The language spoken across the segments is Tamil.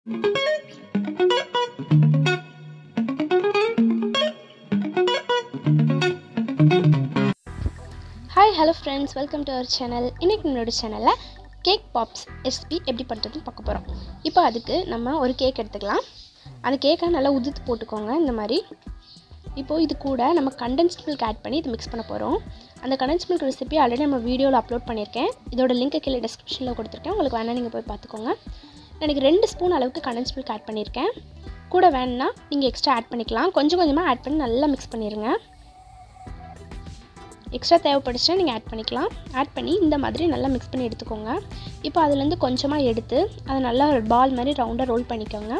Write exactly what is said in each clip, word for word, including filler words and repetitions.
Hi, hello friends, welcome to our channel. இன்னைக்கு நம்மளோட சேனல்ல கேக் பாப்ஸ் ரெசிபி எப்படி பண்றதுன்னு பார்க்க போறோம். இப்போ அதுக்கு நம்ம ஒரு கேக் எடுத்துக்கலாம். அந்த கேக்கை நல்லா உதிர்த்து போட்டுக்கோங்க இந்த மாதிரி. இப்போ இது கூட நம்ம கண்டென்ஸ்ட் மில்க் ஆட் பண்ணி இது மிக்ஸ் பண்ண போறோம். அந்த கண்டென்ஸ்ட் மில்க் ரெசிபி ஆல்ரெடி நம்ம வீடியோல அப்லோட் பண்ணிருக்கேன். இதோட லிங்க் கீழ டிஸ்கிரிப்ஷன்ல கொடுத்திருக்கேன். உங்களுக்கு வேணா நீங்க போய் பார்த்துக்கோங்க. நான் ரெண்டு ஸ்பூன் அளவுக்கு கண்டென்ஸ்ட் மில்க் ஆட் பண்ணிருக்கேன். கூட வேணா நீங்க எக்ஸ்ட்ரா ஆட் பண்ணிக்கலாம். கொஞ்சம் கொஞ்சமா ஆட் பண்ணி நல்லா மிக்ஸ் பண்ணிருங்க. எக்ஸ்ட்ரா தேவைப்படுச்சுனா நீங்கள் ஆட் பண்ணிக்கலாம். ஆட் பண்ணி இந்த மாதிரி நல்லா மிக்ஸ் பண்ணி எடுத்துக்கோங்க. இப்போ அதுலேருந்து கொஞ்சமாக எடுத்து அதை நல்லா பால் மாதிரி ரவுண்டாக ரோல் பண்ணிக்கோங்க.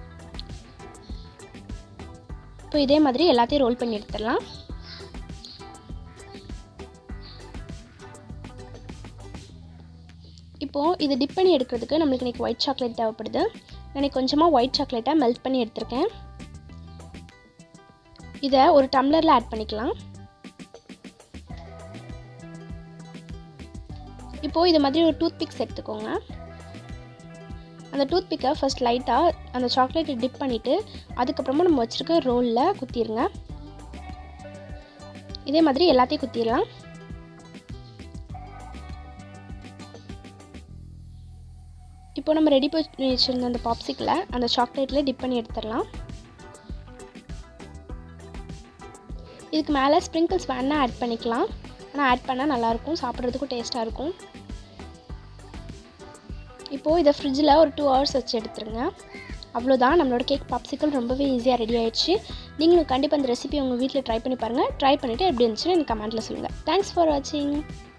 இப்போ இதே மாதிரி எல்லாத்தையும் ரோல் பண்ணி எடுத்துடலாம். இப்போது இது டிப் பண்ணி எடுக்கிறதுக்கு நம்மளுக்கு இன்றைக்கி ஒயிட் சாக்லேட் தேவைப்படுது. நான் கொஞ்சமாக ஒயிட் சாக்லேட்டை மெல்ட் பண்ணி எடுத்துருக்கேன். இதை ஒரு டம்ளரில் ஆட் பண்ணிக்கலாம். இப்போது இது மாதிரி ஒரு டூத் பிக்ஸ் எடுத்துக்கோங்க. அந்த டூத் பிக்கை ஃபர்ஸ்ட் லைட்டாக அந்த சாக்லேட்டை டிப் பண்ணிவிட்டு அதுக்கப்புறமா நம்ம வச்சுருக்க ரோலில் குத்திடுங்க. இதே மாதிரி எல்லாத்தையும் குத்திடலாம். இப்போ நம்ம ரெடி பண்ணி வச்சுருந்த அந்த பாப்சிக்கில் அந்த சாக்லேட்டில் டிப் பண்ணி எடுத்துடலாம். இதுக்கு மேலே ஸ்ப்ரிங்கிள்ஸ் வேணா ஆட் பண்ணிக்கலாம். ஆனால் ஆட் பண்ணால் நல்லாயிருக்கும், சாப்பிட்றதுக்கும் டேஸ்ட்டாக இருக்கும். இப்போது இதை ஃப்ரிட்ஜில் ஒரு டூ ஹவர்ஸ் வச்சு எடுத்துருங்க. அவ்வளோதான், நம்மளோட கேக் பாப்சிக்கல் ரொம்பவே ஈஸியாக ரெடி ஆகிடுச்சு. நீங்களும் கண்டிப்பாக அந்த ரெசிபி உங்கள் வீட்டில் ட்ரை பண்ணி பாருங்கள். ட்ரை பண்ணிவிட்டு எப்படி இருந்துச்சுன்னு எனக்கு கமெண்ட்டில் சொல்லுங்கள். தேங்க்ஸ் ஃபார் வாட்சிங்.